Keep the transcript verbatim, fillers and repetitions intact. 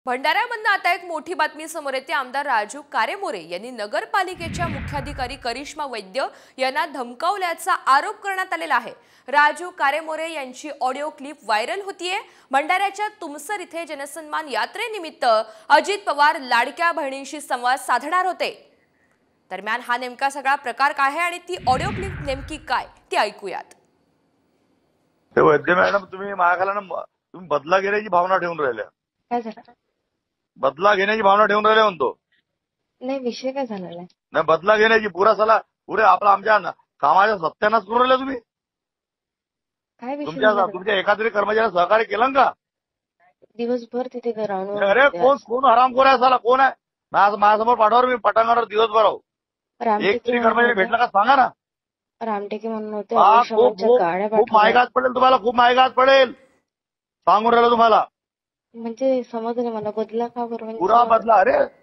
भंडाऱ्यामधनं आता एक मोठी बातमी समोर येते। आमदार राजू कारेमोरे यांनी नगरपालिकेच्या मुख्याधिकारी करिश्मा वैद्य यांना धमकावल्याचा आरोप करण्यात आलेला आहे। राजू कारेमोरे यांची ऑडिओ क्लिप व्हायरल होतीये। भंडाऱ्याच्या तुमसर इथे जनसन्मान यात्रेनिमित्त अजित पवार लाडक्या बहिणींशी संवाद साधणार होते। दरम्यान हा नेमका सगळा प्रकार काय आहे आणि ती ऑडिओ क्लिप नेमकी काय ते ऐकूयात। वैद्य मॅडम, तुम्ही महागाला तुम्ही बदला घेण्याची भावना ठेवून राहिल्या। काय झालं? बदला घेण्याची भावना ठेवून राहिले म्हणतो। नाही, विषय काय झालेला आहे? नाही, बदला घेण्याची पुरा साला पुरे आपला आमच्या कामाच्या सत्यानाश करून राहिले तुम्ही। काय विषय? तुमच्या तुमच्या एखाद्या कर्मचाऱ्याला सहकार्य केलं का? दिवसभर तिथे ग्राउंडवर अरे कोण कोण हरामखोर आहे साला? कोण आहे? माझ्यासमोर पाठवा, मी पटांगणावर दिवसभर आहो। एक तरी कर्मचारी भेटला का सांगा ना। रामटेके म्हणून होते, खूप महागात पडेल तुम्हाला, खूप महागात पडेल सांगून राहिलो तुम्हाला। म्हणजे समजलं मला, बदला का बरं? पुरा बदला। अरे